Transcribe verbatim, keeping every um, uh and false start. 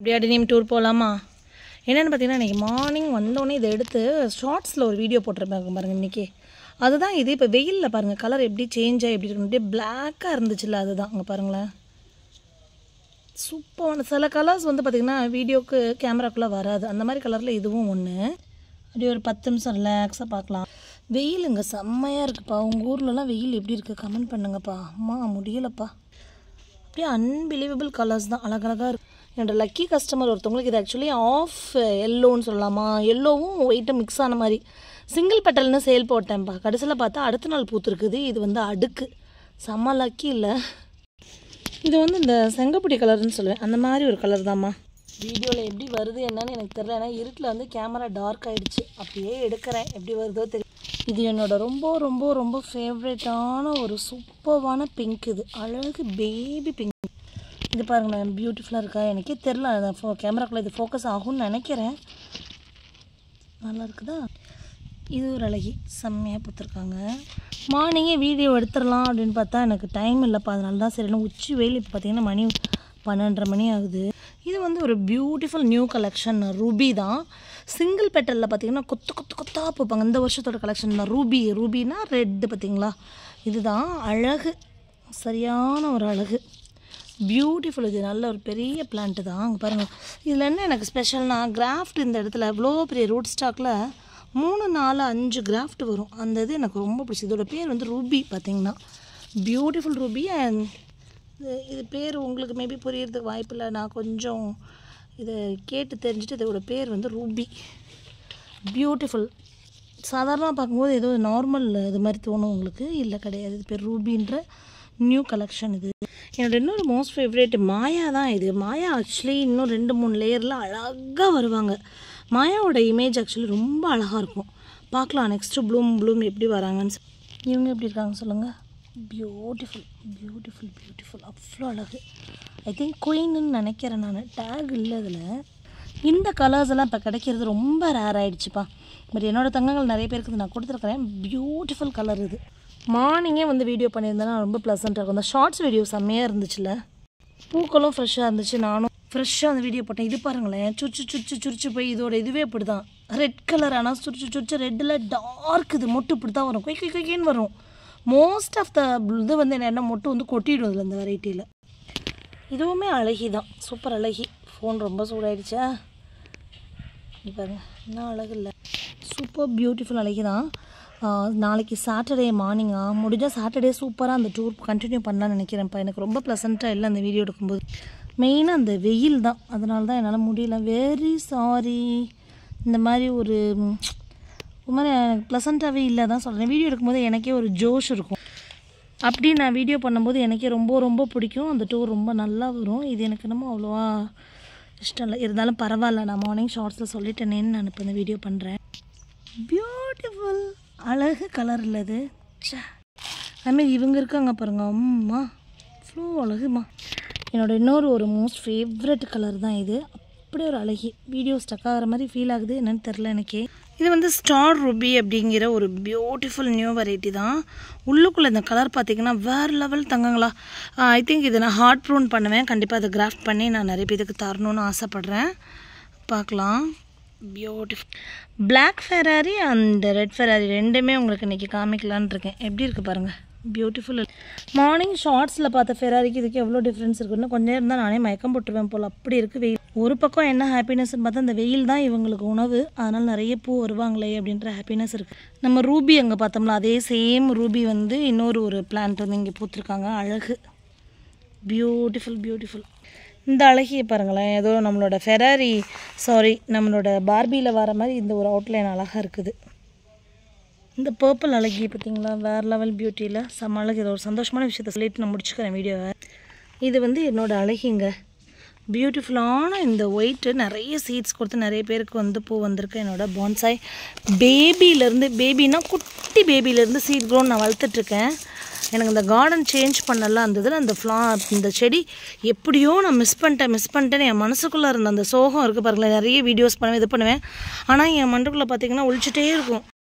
அப்படியே name tour போகலாமா? என்னென்னு பார்த்தீங்கன்னா இன்றைக்கி மார்னிங் வந்தோடனே இதை எடுத்து ஷார்ட்ஸில் ஒரு வீடியோ போட்டிருப்பாங்க பாருங்கள் இன்றைக்கி. அதுதான் இது. இப்போ வெயிலில் பாருங்கள் கலர் எப்படி சேஞ்ச் ஆகி எப்படி இருக்கணும், அப்படியே பிளாக்காக இருந்துச்சுல்ல, அதுதான் அங்கே பாருங்களேன். சூப்பரான சில கலர்ஸ் வந்து பார்த்திங்கன்னா வீடியோக்கு கேமராக்குள்ளே வராது, அந்த மாதிரி கலரில் இதுவும் ஒன்று. அப்படியே ஒரு பத்து நிமிஷம் ரிலாக்ஸாக பார்க்கலாம். வெயில் இங்கே செம்மையாக இருக்குப்பா. உங்கள் ஊர்லலாம் வெயில் எப்படி இருக்குது கமெண்ட் பண்ணுங்கப்பா. அம்மா முடியலப்பா, அப்படியே அன்பிலீவபிள் கலர்ஸ் தான், அழகழகாக இருக்குது. என்னோடய லக்கி கஸ்டமர் ஒருத்தவங்களுக்கு இது ஆக்சுவலி ஆஃப் எல்லோன்னு சொல்லலாமா, எல்லோவும் ஒயிட்டும் மிக்ஸ் ஆன மாதிரி சிங்கிள் பெட்டல்னு சேல் போட்டேன்ப்பா. கடைசியில் பார்த்தா அடுத்த நாள் பூத்துருக்குது. இது வந்து அடுக்கு, செம்ம லக்கி இல்லை. இது வந்து இந்த செங்கப்பொடி கலர்னு சொல்லுவேன், அந்த மாதிரி ஒரு கலர் தான்மா. வீடியோவில் எப்படி வருது என்னன்னு எனக்கு தெரியல, ஏன்னா இருட்டில் வந்து கேமரா டார்க் ஆகிடுச்சு. அப்படியே எடுக்கிறேன், எப்படி வருதோ தெரியும். இது என்னோட ரொம்ப ரொம்ப ரொம்ப ஃபேவரட்டான ஒரு சூப்பர்வான பிங்க். இது அழகு பேபி பிங்க். இது பாருங்களேன், பியூட்டிஃபுல்லாக இருக்கா? எனக்கே தெரில, அதான் ஃபோ கேமராக்குள்ளே இது ஃபோக்கஸ் ஆகும்னு நினைக்கிறேன். நல்லா இருக்குதா? இது ஒரு அழகி, செம்மையாக பார்த்துருக்காங்க. மார்னிங்கே வீடியோ எடுத்துடலாம் அப்படின்னு பார்த்தா எனக்கு டைம் இல்லைப்பா, அதனால தான் சரி. உச்சி வெயில் இப்போ பார்த்திங்கன்னா மணி பன்னெண்டரை மணி ஆகுது. இது வந்து ஒரு பியூட்டிஃபுல் நியூ கலெக்ஷன், ரூபி தான். சிங்கிள் பெட்டலில் பார்த்திங்கன்னா கொத்து கொத்து கொத்தாக பூப்பாங்க. இந்த வருஷத்தோட கலெக்ஷன் தான் ரூபி. ரூபினா ரெட்டு பார்த்திங்களா, இதுதான் அழகு, சரியான ஒரு அழகு, பியூட்டிஃபுல். இது நல்ல ஒரு பெரிய பிளான்ட்டு தான். அங்கே பாருங்கள். இதில் என்ன எனக்கு ஸ்பெஷல்னால் கிராஃப்ட் இந்த இடத்துல இவ்வளோ பெரிய ரூட் ஸ்டாக்கில் மூணு நாலு அஞ்சு கிராஃப்ட் வரும். அந்த இது எனக்கு ரொம்ப பிடிச்சி. இதோட பேர் வந்து ரூபி பார்த்திங்கன்னா, பியூட்டிஃபுல் ரூபி. அண்ட் இது பேர் உங்களுக்கு மேபி புரியறதுக்கு வாய்ப்பில்லை, நான் கொஞ்சம் இதை கேட்டு தெரிஞ்சுட்டு இதோட பேர் வந்து ரூபி. பியூட்டிஃபுல். சாதாரணமாக பார்க்கும்போது ஏதோ நார்மல் இது மாதிரி தோணும் உங்களுக்கு, இல்லை கிடையாது. இது பேர் ரூபின்ற நியூ கலெக்ஷன். இது என்னோட இன்னொரு மோஸ்ட் ஃபேவரேட் மாயா தான். இது மாயா ஆக்சுவலி இன்னும் ரெண்டு மூணு லேயரில் அழகாக வருவாங்க. மாயாவோட இமேஜ் ஆக்சுவலி ரொம்ப அழகாக இருக்கும். பார்க்கலாம் நெக்ஸ்ட்டு ப்ளூம் ப்ளூம் எப்படி வராங்கன்னு. இவங்க எப்படி இருக்காங்க சொல்லுங்கள். பியூட்டிஃபுல் பியூட்டிஃபுல் பியூட்டிஃபுல், அவ்வளோ அழகு. ஐ திங்க் குயின்னு நினைக்கிறேன் நான், டேக் இல்லை இதில். இந்த கலர்ஸ் எல்லாம் இப்போ கிடைக்கிறது ரொம்ப ரேர் ஆகிடுச்சுப்பா. பட் என்னோடய தங்கங்கள் நிறைய பேருக்கு நான் கொடுத்துருக்குறேன். பியூட்டிஃபுல் கலர் இது. மார்னிங்கே வந்து வீடியோ பண்ணியிருந்தேன்னா ரொம்ப ப்ளசண்ட்டாக இருக்கும். அந்த ஷார்ட்ஸ் வீடியோ செம்மையாக இருந்துச்சுல்ல, பூக்களும் ஃப்ரெஷ்ஷாக இருந்துச்சு. நானும் ஃப்ரெஷ்ஷாக அந்த வீடியோ போட்டேன். இது பாருங்களேன், சுச்சு சுச்சு சுரிச்சு போய் இதோட இதுவே இப்படி தான் ரெட் கலர். ஆனால் சுரிச்சு சுரிச்சு ரெட்டில் டார்க் இது மொட்டு இப்படி தான் வரும், கொய் கொய் கொய்ன்னு வரும். மோஸ்ட் ஆஃப் த இது வந்து என்ன மொட்டு வந்து கொட்டிடும் இதில், இந்த வெரைட்டியில். இதுவுமே அழகி தான், சூப்பர் அழகி. ஃபோன் ரொம்ப சூடாயிடுச்சா? இது பாருங்க, இன்னும் அழகு இல்லை, சூப்பர் பியூட்டிஃபுல் அழகி தான். நாளைக்கு சாட்டர்டே மார்னிங்காக முடிஞ்சால் சாட்டர்டே சூப்பராக அந்த டூர் கண்டினியூ பண்ணலான்னு நினைக்கிறேன்ப்பா. எனக்கு ரொம்ப ப்ளசண்ட்டாக இல்லை அந்த வீடியோ எடுக்கும்போது. மெயினாக அந்த வெயில் தான், அதனால தான் என்னால் முடியல. Very sorry. இந்த மாதிரி ஒரு ஒரு மாதிரி எனக்கு ப்ளசண்ட்டாகவே இல்லை தான் சொல்கிறேன். வீடியோ எடுக்கும்போது எனக்கே ஒரு ஜோஷ் இருக்கும். அப்படி நான் வீடியோ பண்ணும்போது எனக்கே ரொம்ப ரொம்ப பிடிக்கும். அந்த டூர் ரொம்ப நல்லா வரும். இது எனக்கு என்னமோ அவ்வளோவா இஷ்டம் இல்லை. இருந்தாலும் பரவாயில்ல, நான் மார்னிங் ஷார்ட்ஸில் சொல்லிட்டேனேன்னு நான் இப்போ இந்த வீடியோ பண்ணுறேன். பியூட்டிஃபுல் அழகு கலர் இல்லை இது. அதுமாரி இவங்க இருக்காங்க பாருங்க, அம்மா அவ்வளோ அழகுமா. என்னோடய இன்னொரு ஒரு மோஸ்ட் ஃபேவரட் கலர் தான் இது. அப்படியே ஒரு அழகி. வீடியோ ஸ்டக் ஆகிற மாதிரி ஃபீல் ஆகுது, என்னென்னு தெரில எனக்கே. இது வந்து ஸ்டார் ரூபி அப்படிங்கிற ஒரு பியூட்டிஃபுல் நியூ வெரைட்டி தான். உள்ளுக்குள்ளே இந்த கலர் பார்த்திங்கன்னா வேறு லெவல் தங்கங்களா. ஐ திங்க் இதை நான் ஹார்ட் ப்ரூன் பண்ணுவேன். கண்டிப்பாக அதை கிராஃப்ட் பண்ணி நான் நிறைய பேருக்கு தரணுன்னு ஆசைப்பட்றேன். பார்க்கலாம். Beautiful black Ferrari and red Ferrari ரெண்டுமே உங்களுக்கு இன்றைக்கி காமிக்கலான்னு இருக்கேன். எப்படி இருக்குது பாருங்கள், பியூட்டிஃபுல். மார்னிங் ஷார்ட்ஸில் பார்த்த ஃபெராரிக்கு இதுக்கு எவ்வளோ டிஃப்ரென்ஸ் இருக்குன்னு கொஞ்சம் இருந்தால் நானே மயக்கம் போட்டுருவேன் போல், அப்படி இருக்குது வெயில். ஒரு பக்கம் என்ன ஹாப்பினஸ்ன்னு பார்த்தா அந்த வெயில் தான் இவங்களுக்கு உணவு, அதனால் நிறைய பூ வருவாங்களே அப்படின்ற ஹாப்பினஸ் இருக்குது. நம்ம ரூபி அங்கே பார்த்தோம்ல, அதே சேம் ரூபி வந்து இன்னொரு ஒரு பிளான்ட் வந்து இங்கே பூத்துருக்காங்க. அழகு, பியூட்டிஃபுல் பியூட்டிஃபுல். இந்த அழகியை பாருங்களேன், ஏதோ நம்மளோட ஃபெராரி சாரி நம்மளோட பார்பியில் வர மாதிரி இந்த ஒரு அவுட்லைன் அழகாக இருக்குது. இந்த பர்பிள் அழகி பார்த்திங்களா, வேறு லெவல் பியூட்டியில் செம்ம அழகு. இதை ஒரு சந்தோஷமான விஷயத்த சொல்லிட்டு நான் முடிச்சுக்கிறேன் வீடியோவை. இது வந்து என்னோடய அழகிங்க, பியூட்டிஃபுல்லான இந்த ஒயிட்டு நிறைய சீட்ஸ் கொடுத்து நிறைய பேருக்கு வந்து பூ வந்திருக்கு. என்னோடய பான்சாய் பேபியிலேருந்து, பேபின்னா குட்டி பேபியிலேருந்து சீட் க்ரோன் நான் வளர்த்துட்ருக்கேன். எனக்கு இந்த கார்டன் சேஞ்ச் பண்ணலாம் அந்த இதில் அந்த ஃப்ளா இந்த செடி எப்படியோ நான் மிஸ் பண்ணிட்டேன் மிஸ் பண்ணிட்டேன்னு என் மனசுக்குள்ளே இருந்த அந்த சோகம் இருக்குது பாருங்களேன். நிறைய வீடியோஸ் பண்ணுவேன், இது பண்ணுவேன், ஆனால் என் மண்டுக்குள்ளே பார்த்திங்கன்னா ஒழிச்சிட்டே இருக்கும்.